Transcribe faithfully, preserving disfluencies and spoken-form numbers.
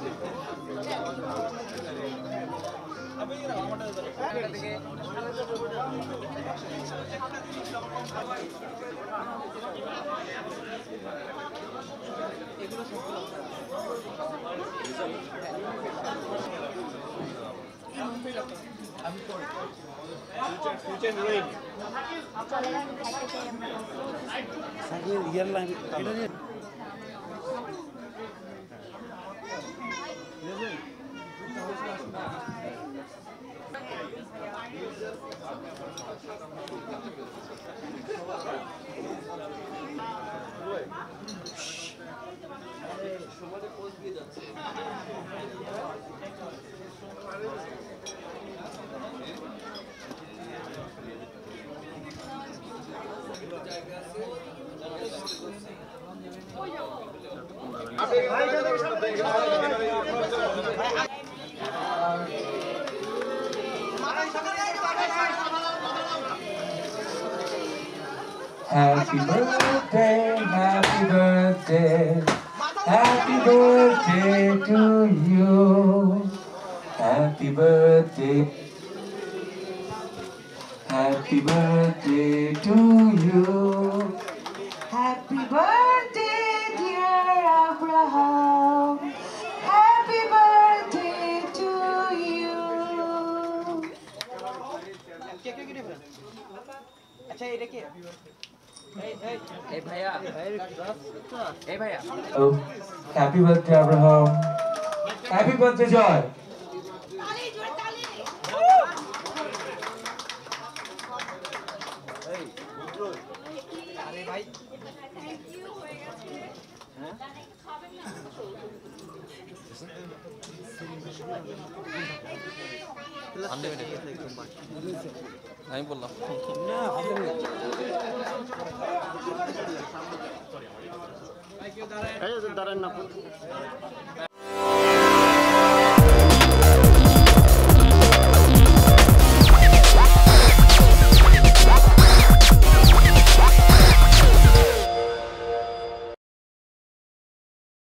Happy birthday, happy birthday, happy birthday to you. Happy birthday, happy birthday to you. Happy birthday, dear Abraham. Happy birthday to you. अच्छा ये देखिए ए भैया ए भैया Oh, happy birthday, Abraham. Happy birthday, Joy. अरे भाई আমি বললাম দাঁড়ান না